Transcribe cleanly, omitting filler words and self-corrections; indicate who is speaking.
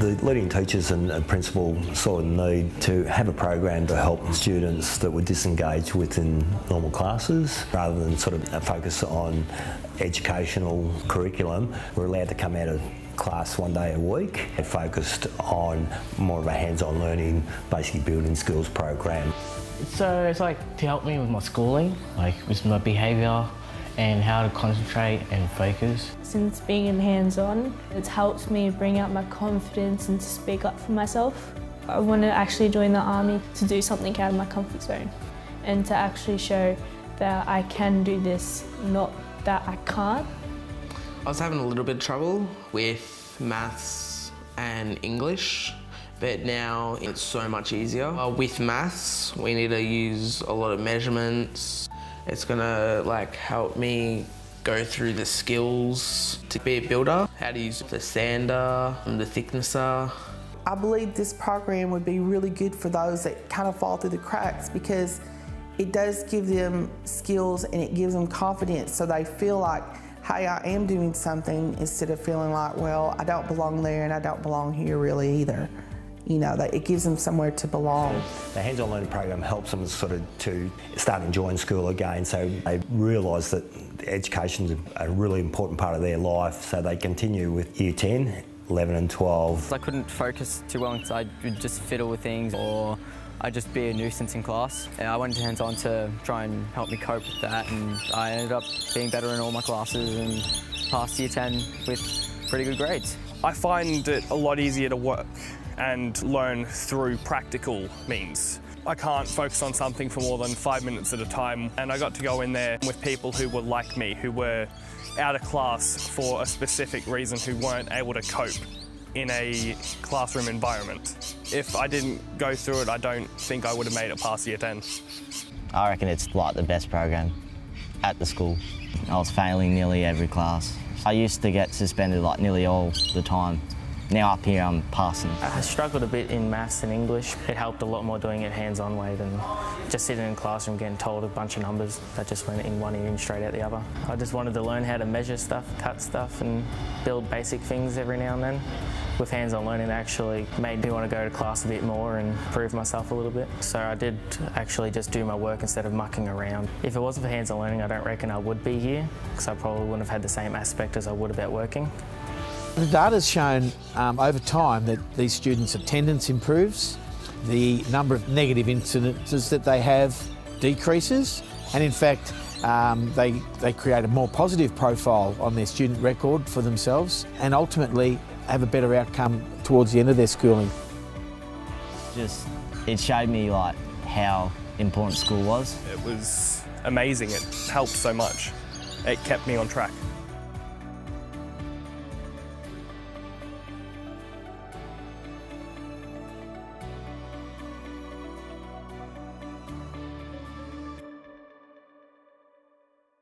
Speaker 1: The leading teachers and principal saw the need to have a program to help students that were disengaged within normal classes rather than sort of focus on educational curriculum. We're allowed to come out of class one day a week. It focused on more of a hands-on learning, basically building skills program.
Speaker 2: So it's like to help me with my schooling, like with my behaviour and how to concentrate and focus.
Speaker 3: Since being in hands-on, it's helped me bring out my confidence and to speak up for myself. I want to actually join the army to do something out of my comfort zone and to actually show that I can do this, not that I can't.
Speaker 4: I was having a little bit of trouble with maths and English, but now it's so much easier. With maths, we need to use a lot of measurements. It's gonna help me go through the skills to be a builder, how to use the sander and the thicknesser.
Speaker 5: I believe this program would be really good for those that kind of fall through the cracks because it does give them skills and it gives them confidence so they feel like, hey, I am doing something instead of feeling like, well, I don't belong there and I don't belong here really either. You know, that it gives them somewhere to belong.
Speaker 1: The hands-on learning program helps them sort of to start enjoying school again, so they realise that education is a really important part of their life, so they continue with Year 10, 11 and 12.
Speaker 6: I couldn't focus too well because I would just fiddle with things or I'd just be a nuisance in class. I went hands-on to try and help me cope with that, and I ended up being better in all my classes and passed Year 10 with pretty good grades.
Speaker 7: I find it a lot easier to work and learn through practical means. I can't focus on something for more than 5 minutes at a time, and I got to go in there with people who were like me, who were out of class for a specific reason, who weren't able to cope in a classroom environment. If I didn't go through it, I don't think I would have made it past Year 10.
Speaker 8: I reckon it's like the best program at the school. I was failing nearly every class. I used to get suspended like nearly all the time. Now up here I'm passing.
Speaker 2: I struggled a bit in maths and English. It helped a lot more doing it hands-on way than just sitting in a classroom getting told a bunch of numbers that just went in one ear and straight out the other. I just wanted to learn how to measure stuff, cut stuff and build basic things every now and then. With hands-on learning, it actually made me want to go to class a bit more and prove myself a little bit. So I did actually just do my work instead of mucking around. If it wasn't for hands-on learning, I don't reckon I would be here because I probably wouldn't have had the same aspect as I would about working.
Speaker 9: The data's shown over time that these students' attendance improves, the number of negative incidences that they have decreases, and in fact they create a more positive profile on their student record for themselves and ultimately have a better outcome towards the end of their schooling.
Speaker 8: It showed me how important school was.
Speaker 7: It was amazing, it helped so much. It kept me on track.